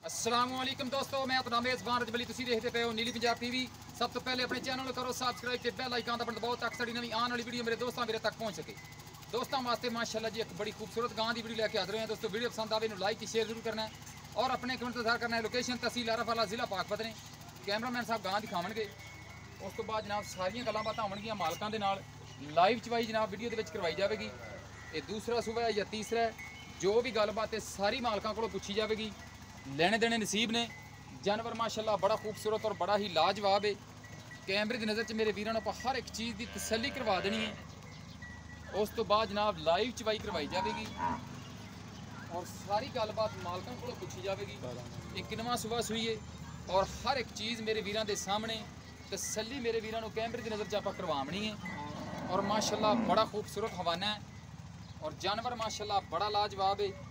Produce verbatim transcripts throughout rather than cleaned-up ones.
अस्सलामुअलैकुम दोस्तों, मैं अपना मेज़बान रजब अली, तुसीं देखते पे हो नीली पंजाब टीवी। सब तो पहले अपने चैनल करो सबसक्राइब ते बेल आइकन दा बटन दबाओ ताकि साडी नवीं आने वाली वीडियो मेरे दोस्तों मेरे तक पहुंच सके। दोस्तों वास्ते माशाल्लाह जी एक बड़ी खूबसूरत गां की वीडियो लेके हाजिर हुए हैं। दोस्तों वीडियो पसंद आवे इन्हू लाइक शेयर जरूर करना है और अपने कमेंट इज़हार करना है। लोकेशन तहसील आरफवाला जिला पाकपत ने। कैमरामैन साहब गां दिखावणगे, उस तो बाद जनाब सारियां गल्लां बातां होणगियां मालकां दे नाल। लाइव चवाई जनाब वीडियो दे विच करवाई जाएगी। ये दूसरा सूबा है या तीसरा है, जो भी गलबात है सारी मालकां कोलों पुछी जाएगी। लेने देने नसीब ने। जानवर माशाल्लाह बड़ा खूबसूरत और बड़ा ही लाजवाब है। कैमरे की नज़र च मेरे वीरों ने हर एक चीज़ की तसल्ली करवा देनी है। उस तो बाद जनाब लाइव चवाई करवाई जाएगी और सारी गलबात मालकों को पूछी जाएगी। एक किनवा सुबह सुई है और हर एक चीज़ मेरे वीरों के सामने तसल्ली मेरे वीरों को कैमरे की नज़र च आप करवानी है। और माशाल्लाह बड़ा खूबसूरत हवाना है और जानवर माशाल्लाह बड़ा लाजवाब है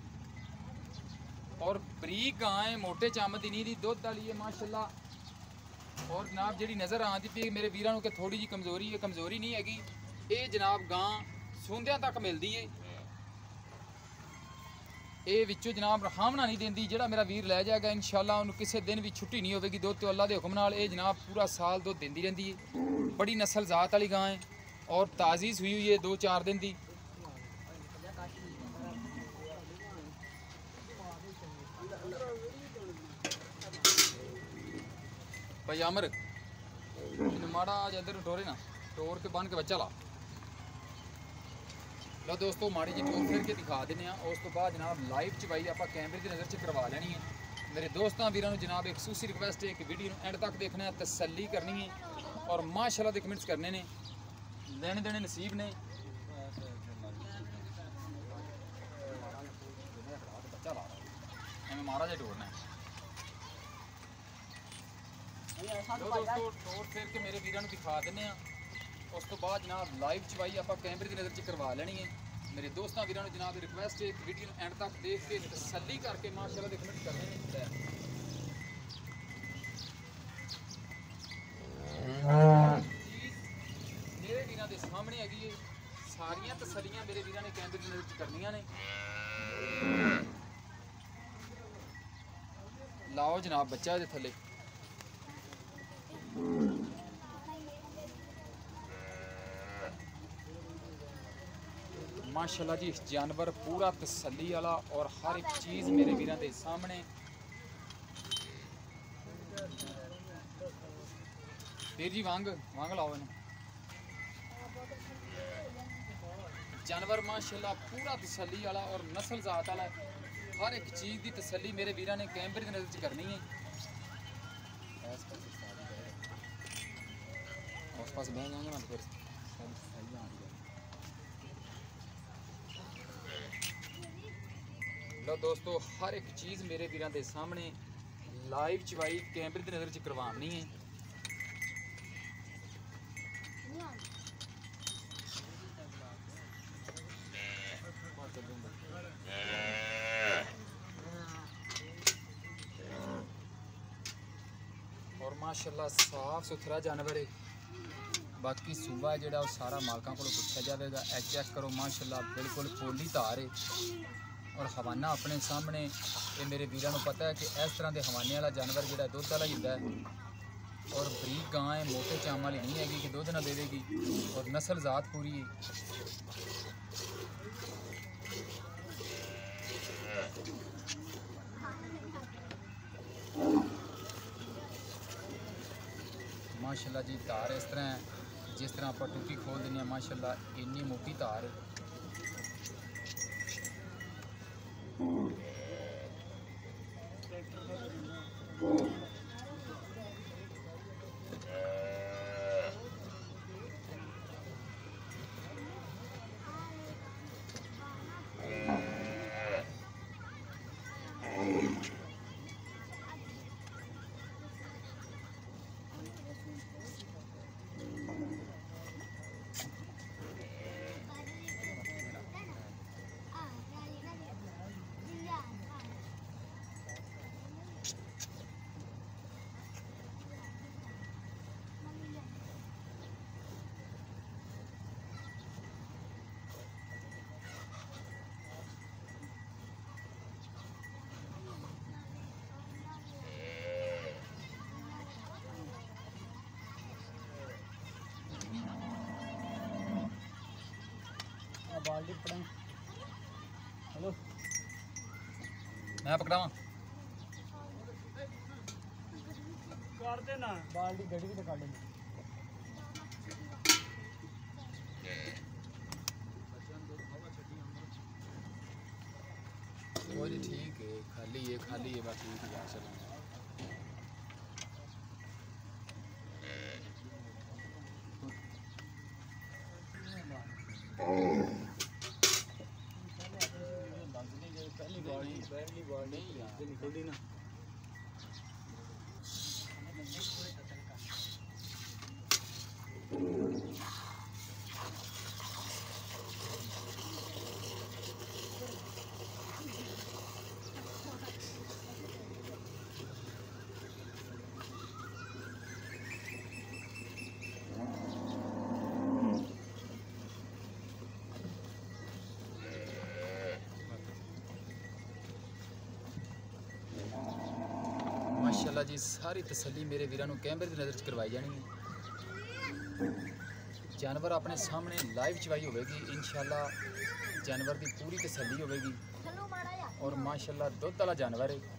और बरीक गां है, मोटे चम की नींद दुध वाली है माशाल्लाह। और जनाब जी नज़र आती पी मेरे वीरों को थोड़ी जी कमज़ोरी है, कमज़ोरी नहीं हैगी। ये जनाब गां सूंदियां तक मिलती है। ये विचों जनाब हामना नहीं देंदी। जेड़ा मेरा वीर लै जाएगा इंशाल्लाह उन्होंने किसी दिन भी छुट्टी नहीं होगी दुध तो अल्लाह के हुक्म नाल। ये जनाब पूरा साल दुध देंदी रहती है। बड़ी नस्ल जात वाली गां है और ताज़ी सुई हुई है दो चार दिन की। भाई अमर माड़ा आज इधर टोरे ना टोर के बन के बच्चा ला लो। दोस्तों माड़ी जी टोर फिर के दिखा देने। उस तो बाद जनाब लाइव चवाई आप कैमरे की नज़र च करवा लेनी है। मेरे दोस्तों वीरों जनाब एक सूसी रिक्वेस्ट है कि वीडियो एंड तक देखना है, तसल्ली करनी है और माशाल्लाह दे कमेंट्स करने ने। लेने देने नसीब ने। बच्चा ला एवं माड़ा जा टोरना है। दोस्तों टोर फेर के मेरे वीरों को दिखा देने। उस तो बाद जनाब लाइव चवाई आप कैमरे की नज़र च करवा लेनी है। मेरे दोस्तों वीरों ने जनाब रिक्वेस्ट है वीडियो एंड तक देख के तसल्ली करके माशाल्लाह दे कमेंट करने हैं। मेरे वीरों के सामने हैगी है, सारियां तसल्लियां मेरे वीरों ने कैमरे की नज़र च करनियां ने। लाओ जनाब बच्चा दे थले माशाल्लाह जी। जानवर पूरा तसल्ली वाला और हर एक चीज़ मेरे वीरों के सामने। फिर जी वांग वांग लाओ इन्हें। जानवर माशाल्लाह पूरा तसल्ली वाला और नस्ल जात वाला। हर एक चीज़ की तसल्ली मेरे वीरों ने कैमरे की नज़र च करनी है। उस पास बह जाएंगे ना फिर लो। दोस्तों हर एक चीज़ मेरे वीरों के सामने लाइव चवाई कैमरे की नज़र च करवानी है। और माशाल्लाह साफ सुथरा जानवर है। बाकी सूबा जो सारा मालकों को पूछा जाएगा। ए चेक करो माशाल्लाह बिल्कुल पोली धार है और हवाना अपने सामने। ये मेरे वीरों को पता है कि इस तरह के हवाने वाला जानवर जो दुध वाला ही होता है और बरीक गां है, मोटे चाम वाली नहीं हैगी कि दुध ना दे देगी और नस्ल जात पूरी है। माशाल्लाह जी धार इस तरह है जिस तरह आप टूटी खोल देने माशाल्लाह इन्नी मोटी धार है। बाल्टी पकड़ा। हेलो मैं पकड़ावा कर देना बाल्टी गड़ी भी निकाल लेना। जी ठीक है खाली है खाली है बाकी ठीक है चलो पहली बाल्टी पहली बाल्टी निकल ना माशाल्लाह जी सारी तसल्ली मेरे वीरों कैमरे की नज़र च करवाई जानी है। जानवर अपने सामने लाइव चवाई होगी इंशाल्लाह जानवर की पूरी तसल्ली होगी और माशाल्लाह दुध वाला जानवर है।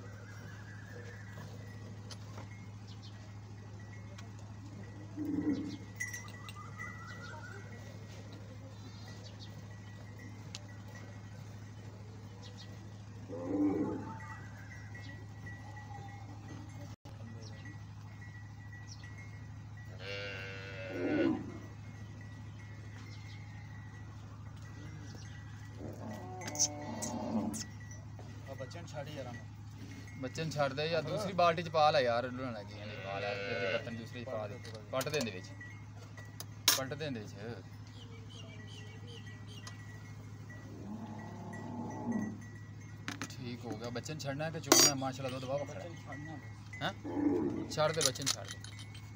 बच्चन छड़ दे या दूसरी बाल्टी च पा ला यार लुना लगी नहीं पा ला ते बर्तन दूसरी च पा दे पलट दे विच पलट दे विच ठीक हो गया। बच्चन छड़ना है कि चोना है माशाल्लाह दुध वाह खड़ा हैं छड़ दे बच्चन छड़ दे।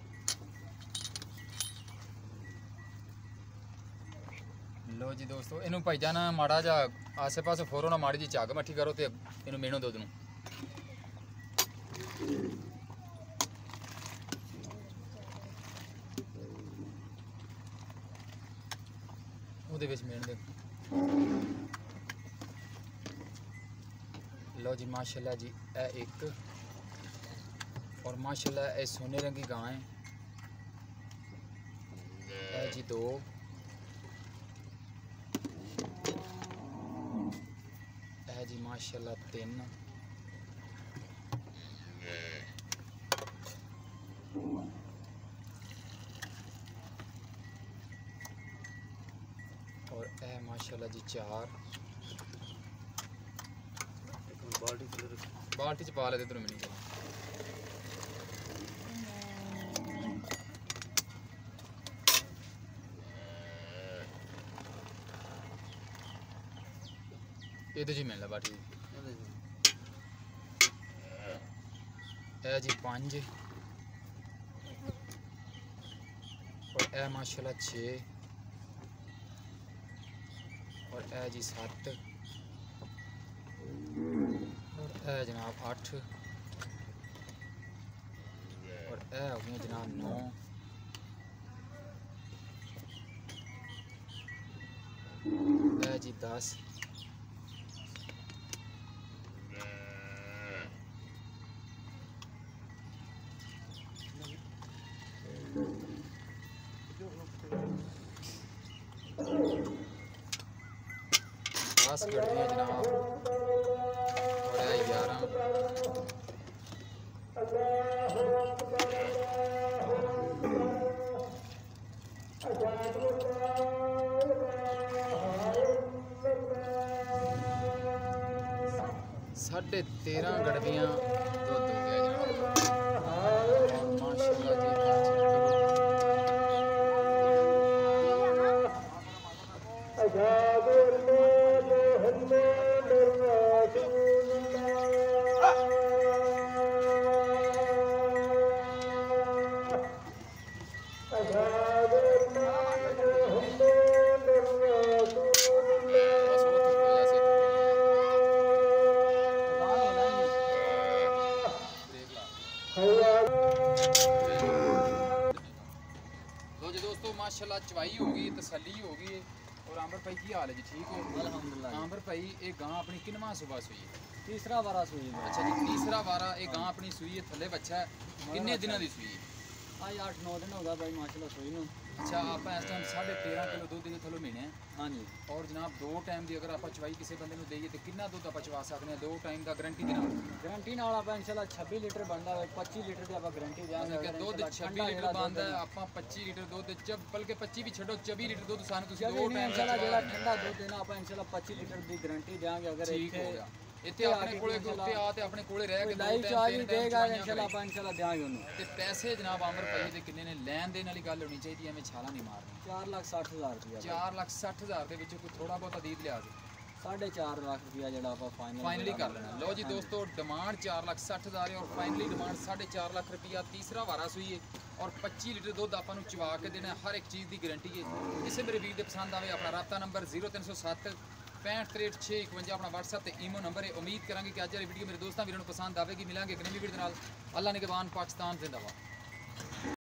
लो जी दोस्तों इनू भाई जान माड़ा जा आसे पासे फोरो ना माड़ी जी झग मट्ठी करो तो इनू मेनो दुध नू ਉਹਦੇ ਵਿੱਚ ਮੇਨ ਦੇ। लो जी माशाल्लाह जी ए एक और माशाल्लाह ए सोने रंग की गाय है ए जी दो ए जी माशाल्लाह तीन और ए माशाल्लाह जी चार बाल्टी बाल्टी च पा ले इधर मिनी ये जी मिलना बाटी ए जी पांच और ए माशाल्लाह छे और ए जी सात और ए जनाब आठ और ए हो गई जनाब नौ ए जी दस दस गड्डियाँ जनाब और है ग्यारह साढ़े तेरह गड्डियाँ दुध हो गया जनाब माशाल्लाह जी। दोस्तों माशाल्लाह चवाई होगी तसल्ली होगी ਔਰ ਆਂਬਰ ਭਾਈ ਕੀ ਹਾਲ ਹੈ ਜੀ, ਠੀਕ ਹੋ? ਅਲਹਮਦੁਲਿल्लाह। ਆਂਬਰ ਭਾਈ ਇਹ ਗਾਂ ਆਪਣੀ ਕਿੰਨਵਾਂ ਸੁਬਾ ਸੂਈ ਹੈ? ਤੀਸਰਾ ਵਾਰਾ ਸੂਈ ਹੈ। ਅੱਛਾ ਜੀ, ਤੀਸਰਾ ਵਾਰਾ ਇਹ ਗਾਂ ਆਪਣੀ ਸੂਈ ਹੈ, ਥੱਲੇ ਬੱਚਾ ਹੈ, ਕਿੰਨੇ ਦਿਨਾਂ ਦੀ ਸੂਈ ਹੈ? ਅੱਜ ਅੱਠ ਨੌ ਦਿਨ ਹੋ ਗਿਆ ਭਾਈ ਮਾਸ਼ਾਅੱਲਾ ਸੂਈ ਨੂੰ। ਅੱਛਾ, ਆਪਾਂ ਇਸ ਟਾਈਮ ਸਾਢੇ ਤੇਰਾਂ ਕਿਲੋ ਦੁੱਧ ਦੇ ਥੱਲੋਂ ਮਹੀਨੇ ਹੈ। ਹਾਂਜੀ। ਔਰ ਜਨਾਬ ਦੋ ਟਾਈਮ ਦੀ ਅਗਰ ਆਪਾਂ ਚਵਾਈ ਕਿਸੇ ਬੰਦੇ ਨੂੰ ਦੇਈਏ ਤੇ ਕਿੰਨਾ ਦੁੱਧ ਆਪਾਂ ਚਵਾ ਸਕਦੇ ਹਾਂ ਦੋ ਟਾਈਮ ਦਾ ਗਾਰੰਟੀ ਦੇ ਨਾਲ? ਗਾਰੰਟੀ ਨਾਲ ਆਪਾਂ ਇਨਸ਼ਾਅੱਲਾ ਛੱਬੀ ਲੀਟਰ ਬਣਦਾ ਹੋਵੇ ਪੱਚੀ ਲੀਟਰ ਦੀ ਆਪਾਂ ਗਾਰੰਟੀ ਅਸੀਂ ਦਿਆਂਗੇ। ਕਿ ਦੁੱਧ ਛੱਬੀ ਲੀਟਰ ਬਣਦਾ ਹੈ, ਆਪਾਂ ਪੱਚੀ ਲੀਟਰ ਦੁੱਧ ਚ ਬਲਕਿ ਪੱਚੀ ਵੀ ਛੱਡੋ ਚੌਵੀ ਲੀਟਰ ਦੁੱਧ ਸਾਨੂੰ ਤੁਸੀਂ ਦੋ ਟਾਈਮ ਇਨਸ਼ਾਅੱਲਾ ਜਿਹੜਾ ਠੰਡਾ ਦੁੱਧ ਦੇਣਾ ਆਪਾਂ ਇਨਸ਼ਾਅੱਲਾ ਪੱਚੀ ਲੀਟਰ ਦੀ ਗਾਰੰਟੀ ਦਿਆਂਗੇ। ਅਗਰ ਠੀਕ ਹੋ ਇੱਥੇ ਗਿਆ, ਇੱਥੇ ਆਪਣੇ ਕੋਲੇ ਉੱਤੇ ਆ ਤੇ ਆਪਣੇ ਕੋਲੇ ਰਹਿ ਕੇ ਦੋ ਲਾਈਵ ਟਾਈਮ ਚਾਰਜ ਤਿੰਨ ਦੇਗਾ ਟਾਈਮ ਇਨਸ਼ਾਅੱਲਾ ਆਪਾਂ ਇਨਸ਼ਾਅੱਲਾ ਦਿਆਂਗੇ ਉਹਨੂੰ। ਤੇ ਪੈਸੇ ਜਨਾਬ ਆਮਰ ਭਾਈ ਦੇ ਕਿੰਨੇ ਨੇ? ਲੈਣ ਦੇਣ ਵਾਲੀ ਗੱਲ ਹੋਣੀ ਚਾਹੀਦੀ ਐਵੇਂ ਛਾਲਾ ਨਹੀਂ ਮਾਰਨੀ। ਚਾਰ ਲੱਖ ਸੱਠ ਹਜ਼ਾਰ ਰੁਪਇਆ। ਚਾਰ ਲੱਖ ਸੱਠ ਹਜ਼ਾਰ ਦੇ ਵਿੱਚੋਂ ਕੋਈ ਥੋੜਾ ਬਹੁਤਾ ਦੀਦ ਲਿਆ ਦੇ ਸਾਢੇ ਚਾਰ ਲੱਖ ਰੁਪਇਆ ਜਿਹੜਾ ਆਪਾਂ ਫਾਈਨਲ ਫਾਈਨਲੀ ਕਰ ਲੈਣਾ। ਲਓ ਜੀ ਦੋਸਤੋ, ਡਿਮਾਂਡ ਚਾਰ ਲੱਖ ਸੱਠ ਹਜ਼ਾਰ ਹੈ ਔਰ ਫਾਈਨਲੀ ਡਿਮਾਂਡ ਸਾਢੇ ਚਾਰ ਲੱਖ ਰੁਪਇਆ। ਤੀਸਰਾ ਵਾਰਾ ਸੂਈ ਹੈ ਔਰ ਪੱਚੀ ਲੀਟਰ ਦੁੱਧ ਆਪਾਂ ਨੂੰ ਚਵਾ ਕੇ ਦੇਣਾ, ਹਰ ਇੱਕ ਚੀਜ਼ ਦੀ ਗਾਰੰਟੀ ਹੈ। ਕਿਸੇ ਮੇਰੇ ਵੀਰ ਦੇ ਪਸੰਦ ਆਵੇ ਆਪਣਾ ਰਾਬਤਾ ਨੰਬਰ ਜ਼ੀਰੋ ਤਿੰਨ ਸੌ ਸੱਤ ਪੈਂਹਠ ਤਰੇਹਠ ਛੇ ਇਕਵੰਜਾ ਆਪਣਾ WhatsApp ਤੇ ਈਮੋ ਨੰਬਰ ਹੈ। ਉਮੀਦ ਕਰਾਂਗੇ ਕਿ ਅੱਜ ਵਾਲੀ ਵੀਡੀਓ ਮੇਰੇ ਦੋਸਤਾਂ ਵੀਰਾਂ ਨੂੰ ਪਸੰਦ ਆਵੇਗੀ। ਮਿਲਾਂਗੇ ਇੱਕ ਨਵੀਂ ਵੀਡੀਓ ਦੇ ਨਾਲ। ਅੱਲਾ ਨਿਗਹਿਬਾਨ, ਪਾਕਿਸਤਾਨ ਜ਼ਿੰਦਾਬਾਦ।